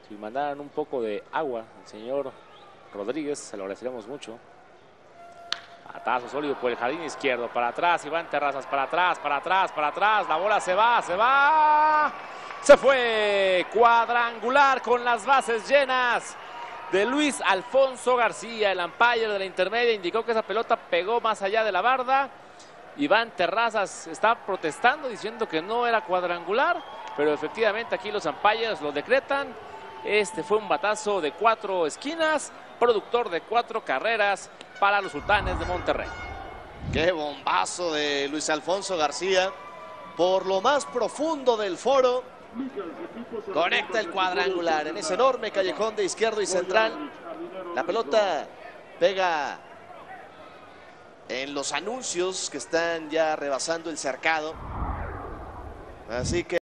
Si mandaran un poco de agua al señor Rodríguez, se lo agradeceremos mucho. Atazo sólido por el jardín izquierdo, para atrás, Iván Terrazas, para atrás, para atrás, para atrás, la bola se va, se fue, cuadrangular con las bases llenas de Luis Alfonso García. El umpire de la intermedia indicó que esa pelota pegó más allá de la barda. Iván Terrazas está protestando diciendo que no era cuadrangular, pero efectivamente aquí los umpires lo decretan. Este fue un batazo de 4 esquinas, productor de 4 carreras para los Sultanes de Monterrey. Qué bombazo de Luis Alfonso García. Por lo más profundo del foro, conecta el cuadrangular en ese enorme callejón de izquierdo y central. La pelota pega en los anuncios que están ya rebasando el cercado. Así que